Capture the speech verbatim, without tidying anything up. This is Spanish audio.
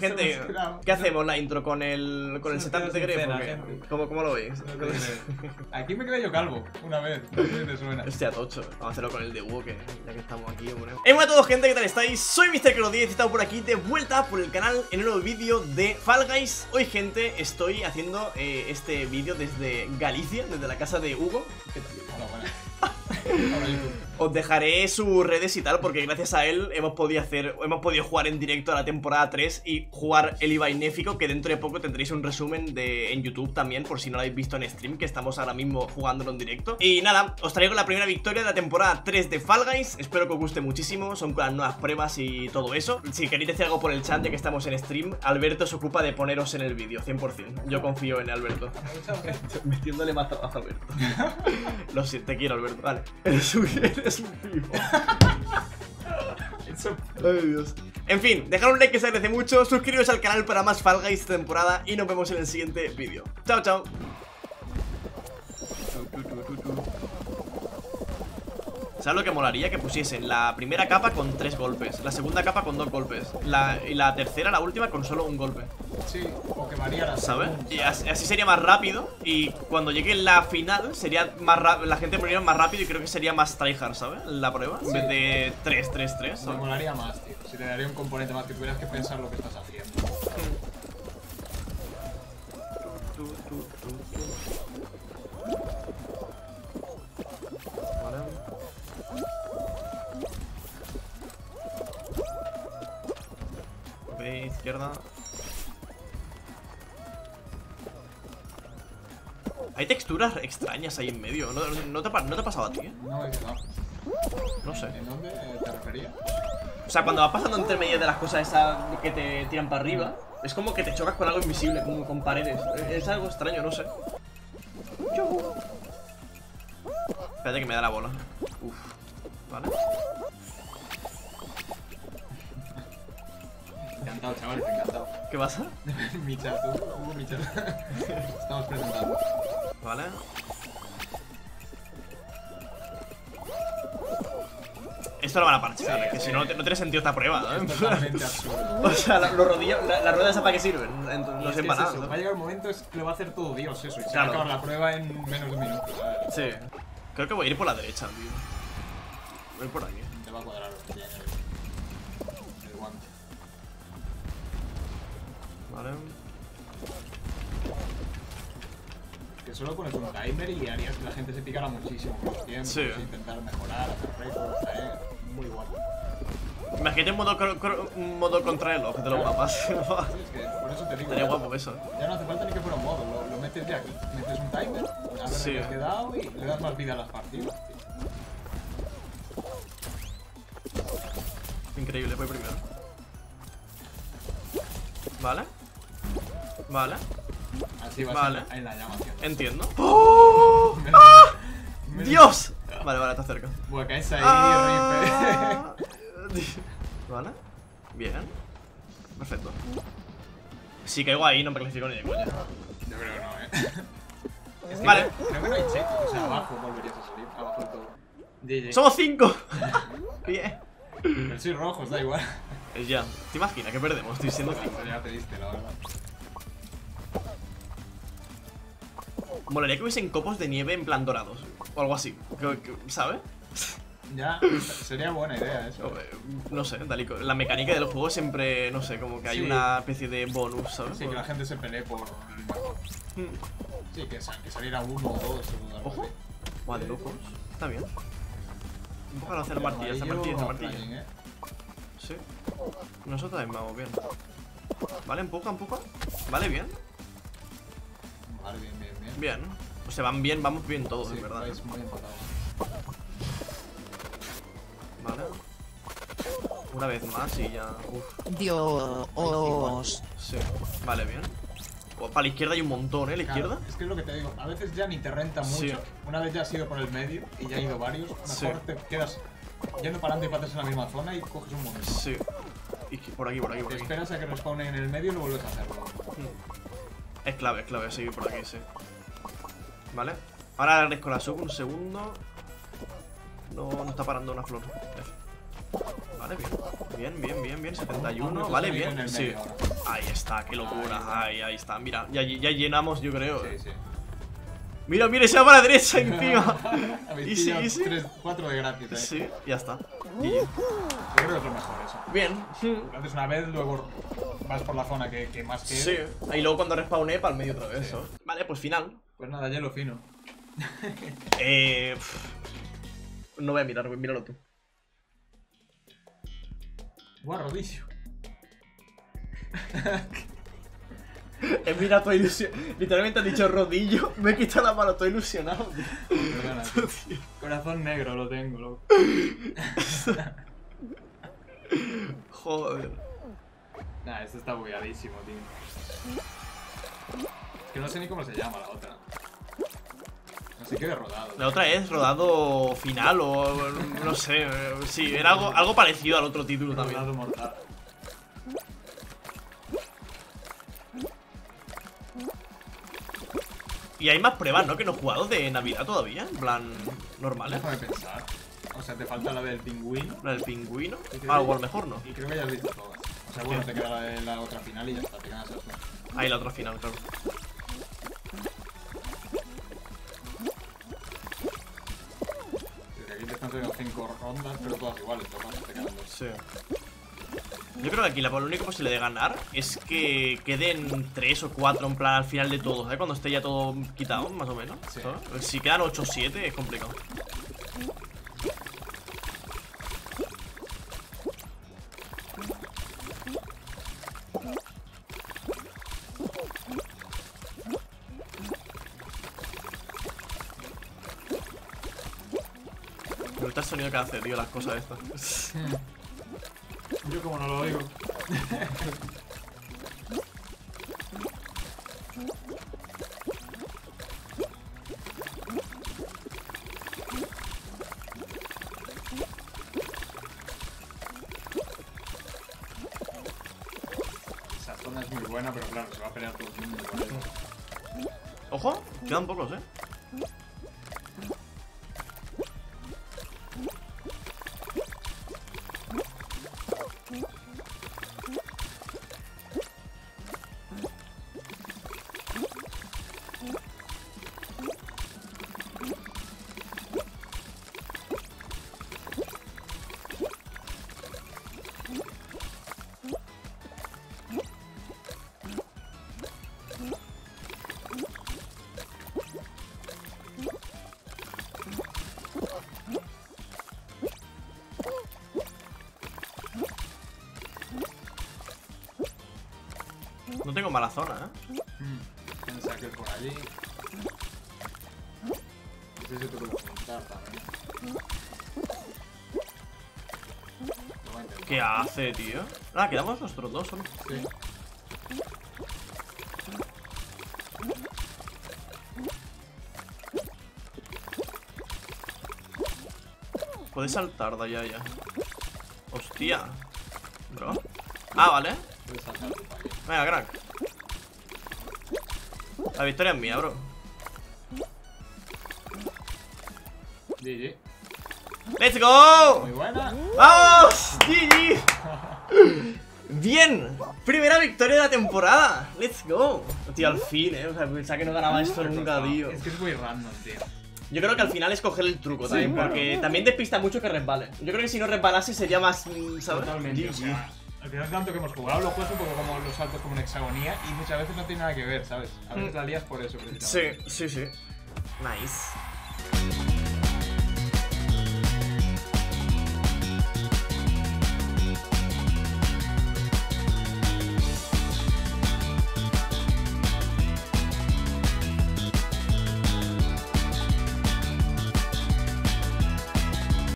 Gente, ¿qué hacemos? ¿La intro con el, con el setup de Gref? ¿Cómo, ¿Cómo lo veis? No aquí me quedé yo calvo, una vez. No sé si te suena. Hostia, tocho. Vamos a hacerlo con el de Wu, que ya que estamos aquí, hombre. Hey, hola a todos, gente, ¿qué tal estáis? Soy mister Crono diez y estamos por aquí de vuelta por el canal en un nuevo vídeo de Fall Guys. Hoy, gente, estoy haciendo eh, este vídeo desde Galicia, desde la casa de Hugo. ¿Qué tal? Hola, buenas. Os dejaré sus redes y tal, porque gracias a él hemos podido hacer, hemos podido jugar en directo a la temporada tres y jugar el Ibai Néfico, que dentro de poco tendréis un resumen de, en YouTube también, por si no lo habéis visto en stream, que estamos ahora mismo jugándolo en directo. Y nada, os traigo la primera victoria de la temporada tres de Fall Guys. Espero que os guste muchísimo, son con las nuevas pruebas y todo eso. Si queréis decir algo por el chat, ya que estamos en stream, Alberto se ocupa de poneros en el vídeo, cien por cien. Yo confío en Alberto. Metiéndole más trabajo a Alberto. Lo sé, te quiero, Alberto, vale. Eres un, eres un vivo. Ay, Dios. En fin, dejad un like que se agradece mucho. Suscribiros al canal para más Fall Guys esta temporada. Y nos vemos en el siguiente vídeo. Chao, chao. ¿Sabes lo que molaría? Que pusiesen la primera capa con tres golpes, la segunda capa con dos golpes, la, y la tercera, la última, con solo un golpe. Sí, o que variara, ¿sabes? Y así, así sería más rápido. Y cuando llegue la final sería más rápido, la gente moriría más rápido. Y creo que sería más tryhard, ¿sabes? La prueba, sí. En vez de tres, tres, tres. Me molaría más, tío. Si te daría un componente más, que tuvieras que pensar lo que estás haciendo. Tú, tú, tú, tú. Vale. Ok, izquierda. Hay texturas extrañas ahí en medio. ¿No, no, te, ha, ¿no te ha pasado a ti? ¿Eh? No, es que no. No sé. ¿En dónde te referías? O sea, cuando vas pasando entre medio de las cosas esas que te tiran para arriba, es como que te chocas con algo invisible, como con paredes. Es algo extraño, no sé. Espérate que me da la bola. Uf. Vale. Encantado, chavales, encantado. ¿Qué pasa? Mi chat, tú, Hugo, mi chat. Estamos presentando. Vale. Esto lo van a parchear, sí, que sí. Si no, no tiene sentido esta prueba, ¿no? Es totalmente absurdo. O sea, la, los rodillos, la, la rueda esa para qué sirven. No es sé para nada. ¿no? Va a llegar un momento es que lo va a hacer todo Dios eso. Y se claro. va a acabar la prueba en menos de un minuto, ¿sabes? Sí. Creo que voy a ir por la derecha, tío. Voy a ir por aquí. Te va a cuadrar el, el guante. Vale. Que solo pones un timer y harías que la gente se picara muchísimo con los tiempos, sí. Intentar mejorar, hacer récords, eh, muy guapo. Imagínate un modo, un modo contrarreloj de los mapas. Sí, es que por eso te digo. Estaría guapo eso. Ya no hace falta ni que fuera un modo, lo, lo metes de aquí. Metes un timer, a ver sí. Qué has quedado y le das más vida a las partidas. Increíble, voy primero. Vale. Vale. Así va vale. a ser en la llama. Entiendo. ¡Oh! ¡Ah! ¡Dios! Vale, vale, está cerca. Buah, caes ahí, ah. Ripe. Vale. Bien. Perfecto. Si caigo ahí no me clasifico ni de coña. Yo creo que no, eh. Es que vale. Creo que no hay check. O sea, abajo volverías a salir. Abajo del todo. G G. ¡Somos cinco! Bien. Pero soy rojos, da igual. Es ya. ¿Te imaginas que perdemos? Estoy siendo cinco. Ya pediste, la verdad. Molaría que hubiesen copos de nieve en plan dorados. O algo así. ¿Sabes? Ya, sería buena idea eso. No sé, tal y la mecánica de los juegos siempre, no sé, como que hay sí. una especie de bonus, ¿sabes? Sí, que la gente se pelee por el mejor. Mm. Sí, que, sal que saliera uno o dos. Ojo. Guau, de locos. Está bien. Empújalo a hacer martillas, hacer martillas, hacer martillas. ¿Eh? Sí. Nosotros también vamos bien. Vale, empuja, empuja. Vale, bien. Vale, bien, bien, bien. Bien. O sea, van bien, vamos bien todos, sí, en verdad. Es muy empatado. Vale. Una vez más y ya. Uf. Dios. Sí. Vale, bien. Oh, para la izquierda hay un montón, ¿eh? La claro, izquierda. Es que es lo que te digo. A veces ya ni te renta mucho. Sí. Una vez ya has ido por el medio y ya ha ido varios. Mejor sí. Te quedas yendo para adelante y patas en la misma zona y coges un momento. Sí. Y por aquí, por aquí, por te aquí. Esperas a que respawnen en el medio y lo vuelves a hacerlo. Es clave, es clave seguir por aquí, sí. Vale. Ahora agradezco la sub un segundo. No, no está parando una flor. Vale, bien. Bien, bien, bien, bien. setenta y uno. Vale, bien. Sí. Ahí está, qué locura. Ahí, ahí está. Mira, ya, ya llenamos, yo creo. Sí, sí. Mira, mira, se va para la derecha encima. Habéis Easy, pillado easy. tres, cuatro de gratis, eh. Sí, ya está. Y- Yo creo que es lo mejor eso. Bien. Antes una vez, luego vas por la zona que, que más que. Sí. Ahí luego cuando respawné, para el medio otra vez. ¿no? Vale, pues final. Pues nada, hielo fino. Eh. pff, No voy a mirar, míralo tú. Buah, rodillo. He mirado todo ilusionado. Literalmente has dicho rodillo. Me he quitado la mano, todo ilusionado. Tío. Perdona, tío. Corazón negro lo tengo, loco. Joder. Nah, esto está bugueadísimo, tío. Es que no sé ni cómo se llama la otra. No sé qué de rodado. La otra es rodado final o no sé. eh, Sí, era algo, algo parecido al otro título también. Rodado mortal. Y hay más pruebas, ¿no? Que no he jugado de Navidad todavía. En plan, normales. Déjame pensar. O sea, te falta la del pingüino. La del pingüino. Y creo Ah, que- o a lo mejor no. Y creo que ya has visto todas. O sea, bueno, te queda la, de la otra final y ya está, te quedas así. Ahí la otra final, claro. Desde aquí te están saliendo cinco rondas, pero todas iguales, todas te quedan dos. Sí. Yo creo que aquí la lo único posible de ganar es que queden tres o cuatro en plan al final de todo, ¿sabes? Cuando esté ya todo quitado, más o menos. Sí. ¿sabes? Si quedan ocho o siete es complicado. Me gusta el sonido que hace, tío, las cosas estas. Yo como no lo oigo. Esa zona es muy buena, pero claro, se va a pelear todo el mundo por eso. Ojo, quedan pocos, ¿eh? No tengo mala zona, ¿eh? Mm. Piensa que por allí. Ese se te puede juntar también. Lo voy a intentar. ¿Qué hace, tío? Ah, quedamos nosotros dos solo. Sí. Puedes saltar de allá ya. Hostia. Bro. Ah, vale. Puedes saltar tú para aquí. Venga, crack. La victoria es mía, bro. G G. ¡Let's go! Muy buena. ¡Vamos! ¡G G! ¡Bien! Primera victoria de la temporada. ¡Let's go! Tío, al fin, eh. O sea, pensaba que no ganaba esto nunca, tío. Es que es muy random, tío. Yo creo que al final es coger el truco también, claro. porque también despista mucho que resbale. Yo creo que si no resbalase sería más, mm, ¿sabes? Totalmente. G G. O sea, al final tanto que hemos jugado, lo juegas un poco como los saltos como en hexagonía y muchas veces no tiene nada que ver, ¿sabes? A veces la lías por eso, precisamente. Sí, sí, sí. Nice.